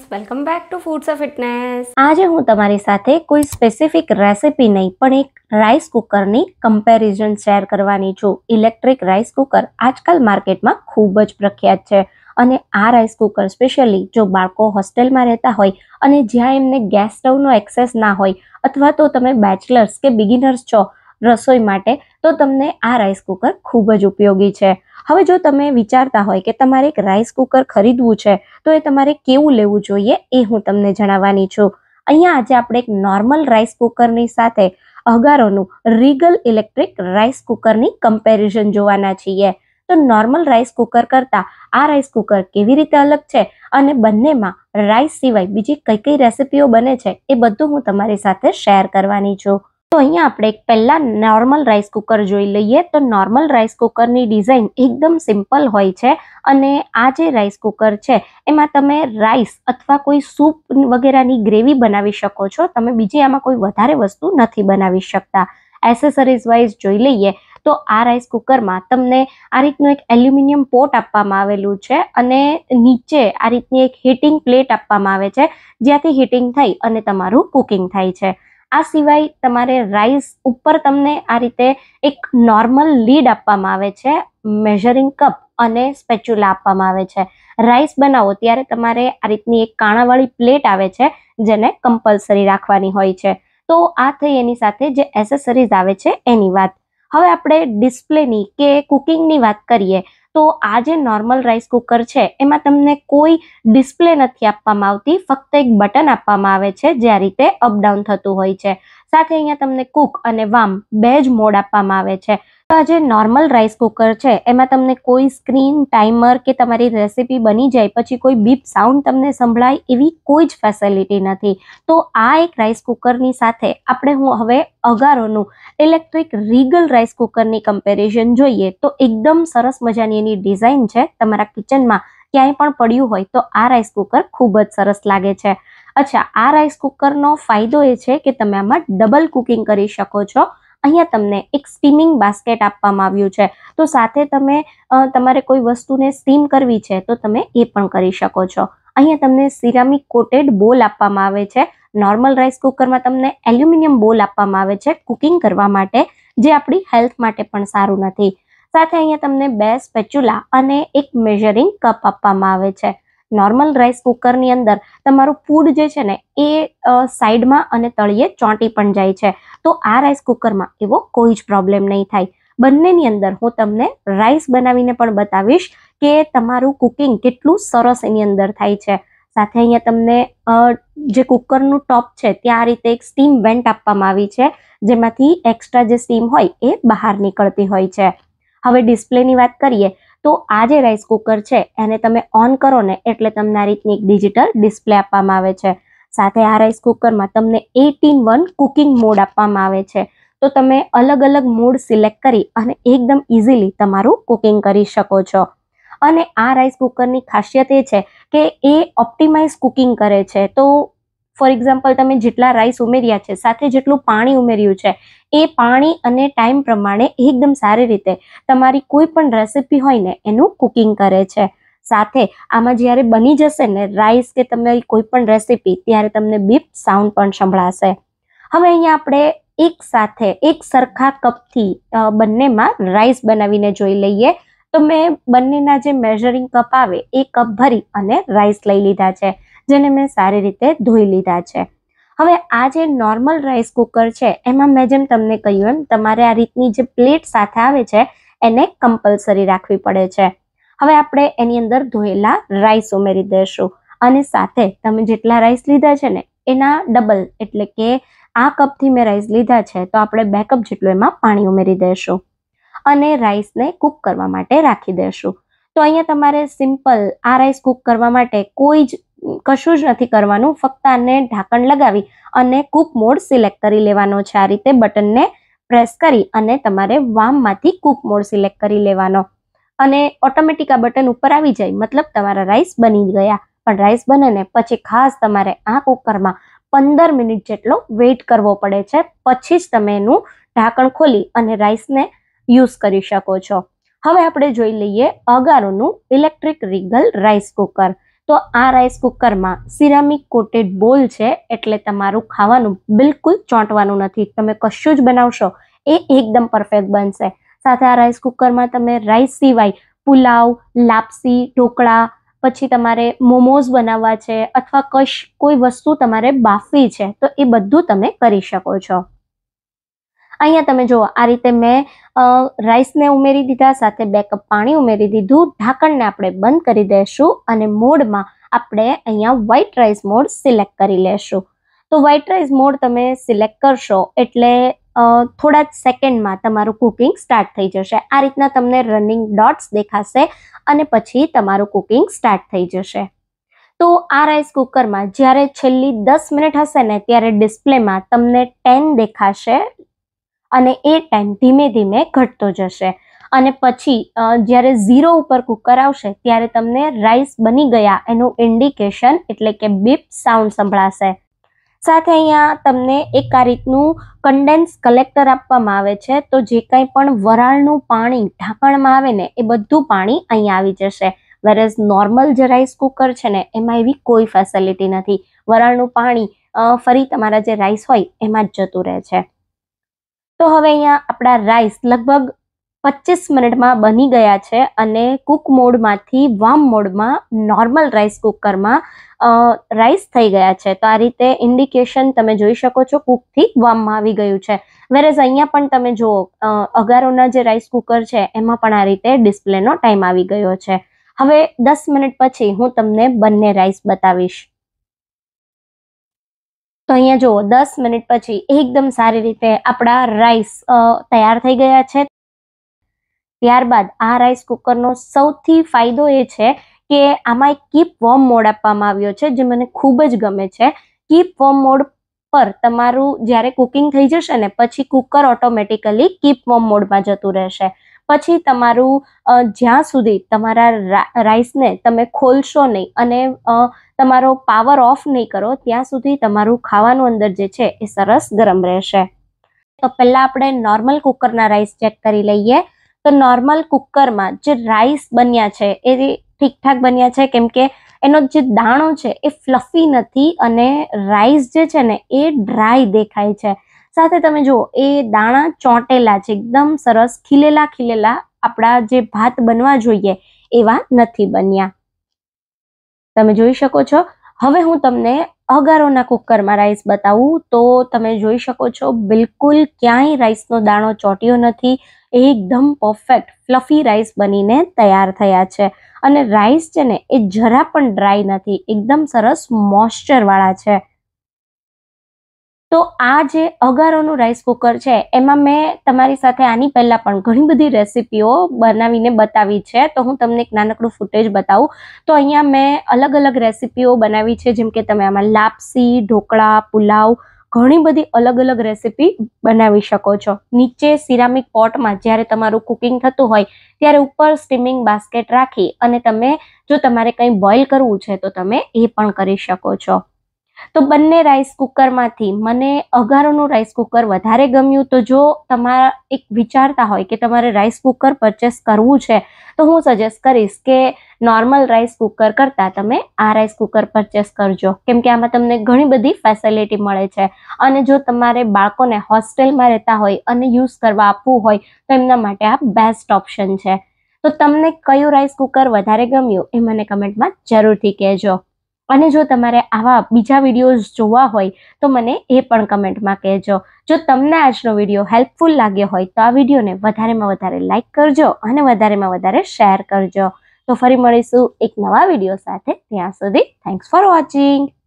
Welcome back to foods of fitness. આજે હું તમારી સાથે કોઈ સ્પેસિફિક રેસિપી નહીં પણ એક રાઈસ કુકરની કમ્પેરિઝન શેર કરવાની છું. ઇલેક્ટ્રિક રાઈસ કુકર આજકાલ માર્કેટમાં ખૂબ જ પ્રખ્યાત છે અને આ રાઈસ કુકર સ્પેશિયલી જો બાળકો હોસ્ટેલમાં રહેતા હોય અને જ્યાં એમને ગેસ સ્ટવનો એક્સેસ ના હોય અથવા તો તમે બેચલર્સ કે બિગિનર્સ છો રસોઈ માટે તો તમને આ રાઈસ કુકર ખૂબ જ ઉપયોગી છે. હવે જો તમે વિચારતા હોય કે તમારે એક રાઈસ કુકર ખરીદવું છે તો એ તમારે કેવું લેવું જોઈએ એ હું તમને જણાવવાની છું. અહીંયા આજે આપણે એક નોર્મલ રાઈસ કુકરની સાથે અગારોનું રીગલ ઇલેક્ટ્રિક રાઈસ કુકરની કમ્પેરિઝન જોવાના છીએ. તો નોર્મલ રાઈસ કુકર કરતાં આ રાઈસ કુકર કેવી રીતે અલગ છે અને બંનેમાં રાઈસ સિવાય બીજી કઈ કઈ રેસિપીઓ બને છે એ બધું હું તમારી સાથે શેર કરવાની છું. તો અહીંયા આપણે પહેલા નોર્મલ રાઈસ કુકર જોઈ લઈએ. તો નોર્મલ રાઈસ કુકરની ડિઝાઇન એકદમ સિમ્પલ હોય છે અને આ જે રાઈસ કુકર છે એમાં તમે રાઈસ અથવા કોઈ સૂપ વગેરેની ગ્રેવી બનાવી શકો છો. તમે બીજી આમાં કોઈ વધારે વસ્તુ નથી બનાવી શકતા. એસેસરીઝ વાઇઝ જોઈ લઈએ તો આ રાઈસ કુકરમાં તમને આ રીતનું એક એલ્યુમિનિયમ પોટ આપવામાં આવેલું છે અને નીચે આ રીતની એક હીટિંગ પ્લેટ આપવામાં આવે છે જ્યાંથી હીટિંગ થઈ અને તમારું કુકિંગ થાય છે. આ સિવાય તમારે રાઈસ ઉપર તમને આ રીતે એક નોર્મલ લીડ આપવામાં આવે છે, મેઝરિંગ કપ અને સ્પેચ્યુલા આપવામાં આવે છે. રાઈસ બનાવો ત્યારે તમારે આ રીતની એક કાણાવાળી પ્લેટ આવે છે જેને કમ્પલસરી રાખવાની હોય છે. તો આ થઈ એની સાથે જે એસેસરીઝ આવે છે એની વાત. હવે આપણે ડિસ્પ્લેની કે કુકિંગની વાત કરીએ તો આ જે નોર્મલ રાઈસ કુકર છે એમાં તમને કોઈ ડિસ્પ્લે નથી આપવામાં આવતી, ફક્ત એક બટન આપવામાં આવે છે જે આ રીતે અપડાઉન થતું હોય છે. સાથે અહીંયા તમને કુક અને વાર્મ બે જ મોડ આપવામાં આવે છે. તો આ જે નોર્મલ રાઈસ કુકર છે એમાં તમને કોઈ સ્ક્રીન, ટાઈમર કે તમારી રેસિપી બની જાય પછી કોઈ બીપ સાઉન્ડ તમને સંભળાય એવી કોઈ જ ફેસિલિટી નથી. તો આ એક રાઈસ કુકરની સાથે આપણે હું હવે અગારોનું ઇલેક્ટ્રિક રીગલ રાઈસ કુકરની કમ્પેરિઝન જોઈએ તો એકદમ સરસ મજાની એની ડિઝાઇન છે. તમારા કિચનમાં ક્યાંય પણ પડ્યું હોય તો આ રાઈસ કુકર ખૂબ જ સરસ લાગે છે. અચ્છા, આ રાઈસ કુકરનો ફાયદો એ છે કે તમે આમાં ડબલ કુકિંગ કરી શકો છો. અહીંયા તમને એક સ્ટીમિંગ બાસ્કેટ આપવામાં આવ્યું છે તો સાથે તમે તમારે કોઈ વસ્તુને સ્ટીમ કરવી છે તો તમે એ પણ કરી શકો છો. અહીંયા તમને સિરામિક કોટેડ બોલ આપવામાં આવે છે. નોર્મલ રાઈસ કુકરમાં તમને એલ્યુમિનિયમ બોલ આપવામાં આવે છે કુકિંગ કરવા માટે, જે આપણી હેલ્થ માટે પણ સારું નથી. સાથે અહીંયા તમને બે સ્પેચ્યુલા અને એક મેઝરિંગ કપ આપવામાં આવે છે. નોર્મલ રાઈસ કુકરની અંદર તમારું ફૂડ જે છે ને એ સાઈડમાં અને તળિયે ચોંટી પણ જાય છે. તો આ રાઈસ કુકરમાં એવો કોઈ જ પ્રોબ્લેમ નહીં થાય. બંનેની અંદર હું તમને રાઈસ બનાવીને પણ બતાવીશ કે તમારું કુકિંગ કેટલું સરસ એની અંદર થાય છે. સાથે અહીંયા તમને જે કુકરનું ટોપ છે ત્યાં આ રીતે એક સ્ટીમ વેન્ટ આપવામાં આવી છે જેમાંથી એક્સ્ટ્રા જે સ્ટીમ હોય એ બહાર નીકળતી હોય છે. હવે ડિસ્પ્લેની વાત કરીએ તો આ જે રાઈસ કુકર છે એને તમે ઓન કરો ને એટલે તમને આ રીતની એક ડિજિટલ ડિસ્પ્લે આપવામાં આવે છે. સાથે આ રાઈસ કુકરમાં તમને 8-in-1 કુકિંગ મોડ આપવામાં આવે છે. તો તમે અલગ અલગ મોડ સિલેક્ટ કરી અને એકદમ ઇઝીલી તમારું કુકિંગ કરી શકો છો. અને આ રાઈસ કુકરની ખાસિયત એ છે કે એ ઓપ્ટિમાઇઝ કુકિંગ કરે છે. તો ફોર એક્ઝામ્પલ તમે જેટલા રાઈસ ઉમેર્યા છે સાથે જેટલું પાણી ઉમેર્યું છે એ પાણી અને ટાઈમ પ્રમાણે એકદમ સારી રીતે તમારી કોઈ પણ રેસિપી હોય ને એનું કુકિંગ કરે છે. સાથે આમાં જ્યારે બની જશે ને રાઈસ કે તમારી કોઈ પણ રેસિપી ત્યારે તમને બીપ સાઉન્ડ પણ સંભળાશે. હવે અહીંયા આપણે એક સાથે એક સરખા કપથી બંનેમાં રાઈસ બનાવીને જોઈ લઈએ. તો મેં બંનેના જે મેઝરિંગ કપ આવે એ કપ ભરી અને રાઈસ લઈ લીધા છે જેને મેં સારી રીતે ધોઈ લીધા છે. હવે આ જે નોર્મલ રાઈસ કુકર છે એમાં મેં જેમ તમને કહ્યું એમ તમારે આ રીતની જે પ્લેટ સાથે આવે છે એને કમ્પલસરી રાખવી પડે છે. હવે આપણે એની અંદર ધોયેલા રાઈસ ઉમેરી દઈશું અને સાથે તમે જેટલા રાઈસ લીધા છે ને એના ડબલ, એટલે કે આ કપથી મેં રાઈસ લીધા છે તો આપણે 2 કપ જેટલું એમાં પાણી ઉમેરી દઈશું અને રાઈસને કુક કરવા માટે રાખી દઈશું. તો અહીંયા તમારે સિમ્પલ આ રાઈસ કુક કરવા માટે કોઈ જ કશું જ નથી કરવાનું, ફક્ત આને ઢાંકણ લગાવી અને કુક મોડ સિલેક્ટ કરી લેવાનો છે. આ રીતે બટનને પ્રેસ કરી અને તમારે વાર્મમાંથી કુક મોડ સિલેક્ટ કરી લેવાનો અને ઓટોમેટિક આ બટન ઉપર આવી જાય મતલબ તમારા રાઈસ બની ગયા. પણ રાઈસ બને ને પછી ખાસ તમારે આ કુકરમાં 15 મિનિટ જેટલો વેઇટ કરવો પડે છે, પછી જ તમે એનું ઢાંકણ ખોલી અને રાઈસને યુઝ કરી શકો છો. હવે આપણે જોઈ લઈએ અગારોનું ઇલેક્ટ્રિક રીગલ રાઈસ કુકર. તો આ રાઈસ કુકરમાં સિરામિક કોટેડ બોલ છે, એટલે તમારું ખાવાનું બિલકુલ ચોંટવાનું નથી. તમે કશું જ બનાવશો એ એકદમ પરફેક્ટ બનશે. સાથે આ રાઈસ કુકરમાં તમે રાઈસ સિવાય પુલાવ, લાપસી, ઢોકળા, પછી તમારે મોમોઝ બનાવવા છે અથવા કોઈ વસ્તુ તમારે બાફવી છે તો એ બધું તમે કરી શકો છો. અહીંયા તમે જુઓ, આ રીતે મેં રાઈસને ઉમેરી દીધા, સાથે 2 કપ પાણી ઉમેરી દીધું. ઢાંકણને આપણે બંધ કરી દઈશું અને મોડમાં આપણે અહીંયા વ્હાઈટ રાઈસ મોડ સિલેક્ટ કરી લેશું. તો વ્હાઈટ રાઈસ મોડ તમે સિલેક્ટ કરશો એટલે થોડા જ સેકન્ડમાં તમારું કુકિંગ સ્ટાર્ટ થઈ જશે. આ રીતના તમને રનિંગ ડોટ્સ દેખાશે અને પછી તમારું કુકિંગ સ્ટાર્ટ થઈ જશે. તો આ રાઈસ કુકરમાં જ્યારે છેલ્લી 10 મિનિટ હશે ને ત્યારે ડિસ્પ્લેમાં તમને 10 દેખાશે અને એ ટાઈમ ધીમે ધીમે ઘટતો જશે અને પછી જ્યારે 0 ઉપર કુકર આવશે ત્યારે તમને રાઈસ બની ગયા એનું ઇન્ડિકેશન એટલે કે બીપ સાઉન્ડ સંભળાશે. સાથે અહીંયા તમને એક આ રીતનું કન્ડેન્સ કલેક્ટર આપવામાં આવે છે, તો જે કંઈ પણ વરાળનું પાણી ઢાંકણમાં આવે ને એ બધું પાણી અહીંયા આવી જશે. વેરેઝ નોર્મલ જે રાઈસ કુકર છે ને એમાં એવી કોઈ ફેસિલિટી નથી. વરાળનું પાણી ફરી તમારા જે રાઈસ હોય એમાં જ જતું રહે છે. તો હવે અહીંયા આપણા રાઈસ લગભગ 25 મિનિટમાં બની ગયા છે અને કુક મોડમાંથી વાર્મ મોડમાં નોર્મલ રાઈસ કુકરમાં રાઈસ થઈ ગયા છે. તો આ રીતે ઇન્ડિકેશન તમે જોઈ શકો છો, કુકથી વાર્મમાં આવી ગયું છે. વેરેઝ અહીંયા પણ તમે જુઓ, અગારોના જે રાઈસ કુકર છે એમાં પણ આ રીતે ડિસ્પ્લેનો ટાઈમ આવી ગયો છે. હવે 10 મિનિટ પછી હું તમને બંને રાઈસ બતાવીશ. તો અહીંયા જુઓ, 10 મિનિટ પછી એકદમ સારી રીતે આપણા રાઈસ તૈયાર થઈ ગયા છે. ત્યારબાદ આ રાઈસ કુકરનો સૌથી ફાયદો એ છે કે આમાં એક કીપ વોર્મ મોડ આપવામાં આવ્યો છે, જે મને ખૂબ જ ગમે છે. કીપ વોર્મ મોડ પર તમારું જ્યારે કુકિંગ થઈ જશે ને પછી કુકર ઓટોમેટિકલી કીપ વોર્મ મોડમાં જતું રહેશે. પછી તમારું જ્યાં સુધી તમારા રાઈસને તમે ખોલશો નહીં અને તમારો પાવર ઓફ નહીં કરો ત્યાં સુધી તમારું ખાવાનું અંદર જે છે એ સરસ ગરમ રહેશે. તો પહેલાં આપણે નોર્મલ કુકરના રાઈસ ચેક કરી લઈએ. તો નોર્મલ કુકરમાં જે રાઈસ બન્યા છે એ ઠીકઠાક બન્યા છે, કેમ કે એનો જે દાણો છે એ ફ્લફી નથી અને રાઈસ જે છે ને એ ડ્રાય દેખાય છે. સાથે તમે જુઓ, એ દાણા ચોંટેલા છે, એકદમ સરસ ખીલેલા આપણા જે ભાત બનવા જોઈએ એવા નથી બન્યા. તમે જોઈ શકો છો. હવે હું તમને અગારોના કુકરમાં રાઈસ બતાવું તો તમે જોઈ શકો છો, બિલકુલ ક્યાંય રાઈસનો દાણો ચોંટ્યો નથી. એકદમ પરફેક્ટ ફ્લફી રાઈસ બનીને તૈયાર થયા છે અને રાઈસ છે ને એ જરા પણ ડ્રાય નથી, એકદમ સરસ મોઇસ્ચર વાળા છે. તો આ જે અગારોનું રાઈસ કુકર છે એમાં મેં તમારી સાથે આની પહેલાં પણ ઘણી બધી રેસીપીઓ બનાવીને બતાવી છે, તો હું તમને એક નાનકડું ફૂટેજ બતાવું. તો અહીંયા મેં અલગ અલગ રેસીપીઓ બનાવી છે, જેમ કે તમે આમાં લાપસી, ઢોકળા, પુલાવ, ઘણી બધી અલગ અલગ રેસીપી બનાવી શકો છો. નીચે સિરામિક પોટમાં જ્યારે તમારું કુકિંગ થતું હોય ત્યારે ઉપર સ્ટીમિંગ બાસ્કેટ રાખી અને તમે જો તમારે કંઈ બોઇલ કરવું છે તો તમે એ પણ કરી શકો છો. તો બંને રાઈસ કુકરમાંથી મને અગારોનું રાઈસ કુકર વધારે ગમ્યું. તો જો તમારા એક વિચારતા હોય કે તમારે રાઈસ કુકર પરચેસ કરવું છે તો હું સજેસ્ટ કરીશ કે નોર્મલ રાઈસ કુકર કરતાં તમે આ રાઈસ કુકર પરચેસ કરજો, કેમ કે આમાં તમને ઘણી બધી ફેસિલિટી મળે છે. અને જો તમારે બાળકોને હોસ્ટેલમાં રહેતા હોય અને યુઝ કરવા આપવું હોય તો એમના માટે આ બેસ્ટ ઓપ્શન છે. તો તમને કયું રાઈસ કુકર વધારે ગમ્યું એ મને કમેન્ટમાં જરૂરથી કહેજો. અને જો તમારે આવા બીજા વિડીયોઝ જોવા હોય તો મને એ પણ કમેન્ટમાં કહેજો. જો તમને આજનો વિડીયો હેલ્પફુલ લાગ્યો હોય તો આ વિડીયોને વધારેમાં વધારે લાઇક કરજો અને વધારેમાં વધારે શેર કરજો. તો ફરી મળીશું એક નવા વિડીયો સાથે. ત્યાં સુધી થેન્ક્સ ફોર વોચિંગ.